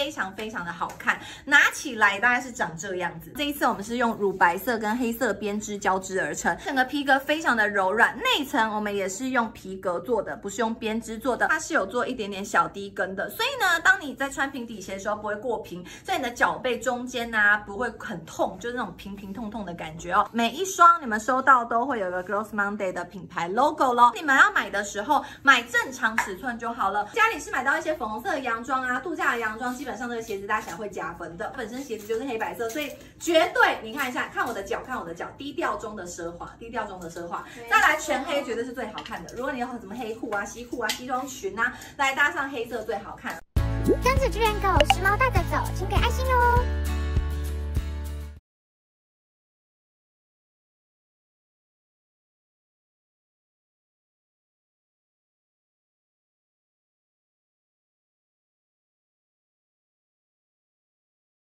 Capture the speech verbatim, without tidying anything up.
非常非常的好看，拿起来大概是长这样子。这一次我们是用乳白色跟黑色编织交织而成，整个皮革非常的柔软，内层我们也是用皮革做的，不是用编织做的，它是有做一点点小低跟的，所以呢，当你在穿平底鞋的时候不会过平，所以你的脚背中间啊不会很痛，就是那种平平痛痛的感觉哦。每一双你们收到都会有个 Girls Monday 的品牌 logo 咯。你们要买的时候买正常尺寸就好了。家里是买到一些粉红色的洋装啊，度假的洋装，基本上这个鞋子搭起来会加分的。本身鞋子就是黑白色，所以绝对你看一下，看我的脚，看我的脚，低调中的奢华，低调中的奢华。再来全黑绝对是最好看的。如果你有什么黑裤啊、西裤啊、西装裙啊，来搭上黑色最好看。 跟着志愿狗时髦大哥